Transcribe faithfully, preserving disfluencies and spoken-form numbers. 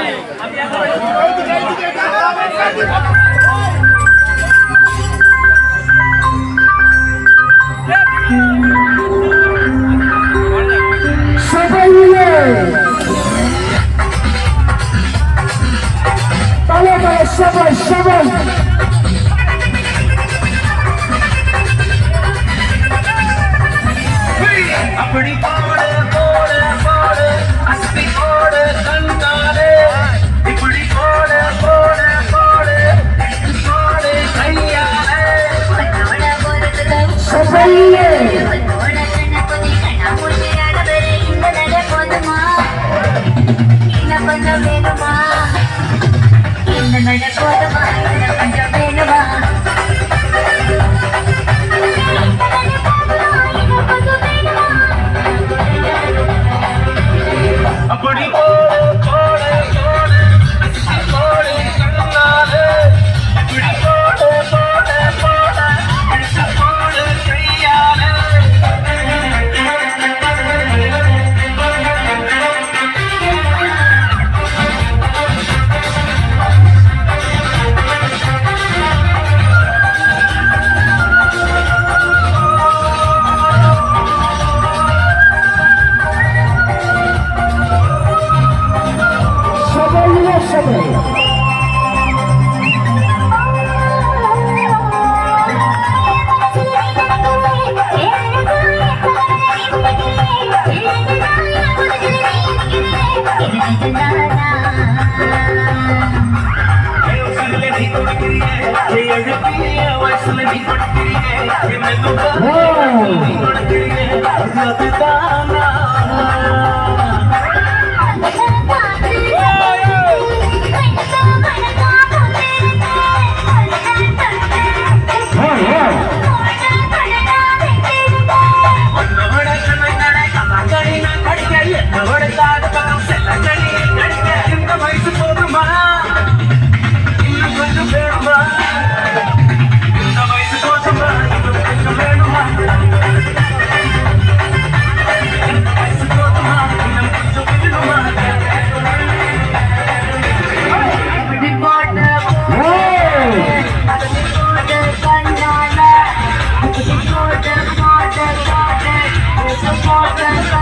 Seven, seven. அப்படி போடு போடு போடு அஸ்தி போடு கண்ணாலே இப்படி போடு போடு போடு போடு கையாலே சபையே அப்படி போடு போடு போடு அஸ்தி போடு கண்ணாலே இப்படி போடு போடு போடு போடு கையாலே Water, water, water, water, water, water,